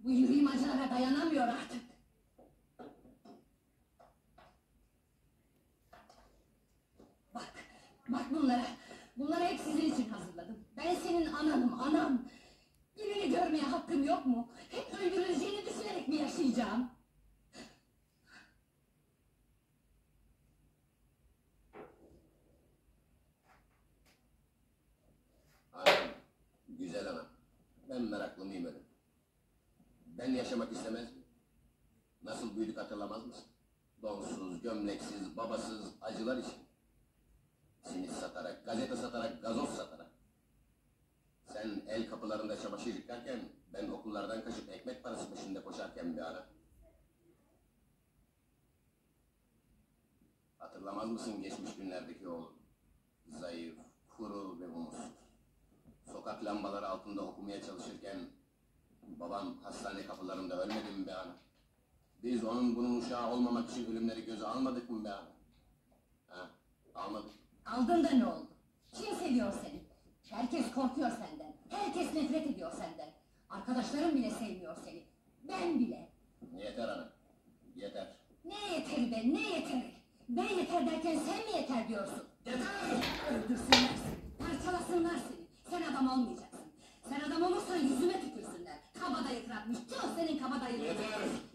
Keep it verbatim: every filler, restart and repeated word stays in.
Bu yüreğim acılara dayanamıyor artık. Bak, bak bunlara. Bunları hep sizin için hazırladım. Ben senin ananım, anam. Birini görmeye hakkım yok mu? Hep öldürüleceğini düşünerek mi yaşayacağım? Anam, güzel anam. Ben meraklı mıyım öyle? Ben yaşamak istemez miyim? Nasıl büyüdük hatırlamaz mısın? Donsuz, gömleksiz, babasız, acılar için. Simit satarak, gazete satarak, gazoz satarak. Sen el kapılarında çamaşır yıkarken, ben okullardan kaçıp ekmek parası peşinde koşarken bir ara. Hatırlamaz mısın geçmiş günlerdeki oğlum? Zayıf, kuru ve umutsuz. Sokak lambaları altında okumaya çalışırken, babam hastane kapılarında ölmedi mi be ana? Biz onun bunun uşağı olmamak için ölümleri göze almadık mı be ana? Ha, almadık. Aldın da ne oldu? Kim seviyor seni? Herkes korkuyor senden. Herkes nefret ediyor senden. Arkadaşlarım bile sevmiyor seni. Ben bile. Yeter ana, yeter. Ne yeteri be, ne yeteri? Ben yeter derken sen mi yeter diyorsun? Yeter! Öldürsünler seni, parçalasınlar seni. Sen adam olmayacaksın. Sen adam olursan yüzüme tükürsünler. Kabadayı kıratmış, çok senin kabadayını. Yeter!